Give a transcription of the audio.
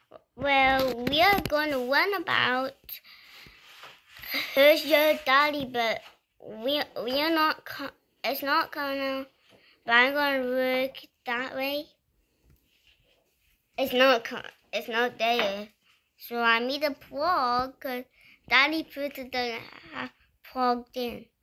Well, we are going to learn about who's your daddy, but we are not. It's not gonna. But I'm gonna work that way. It's not there. So I need a plug, 'cause Daddy put it plugged in.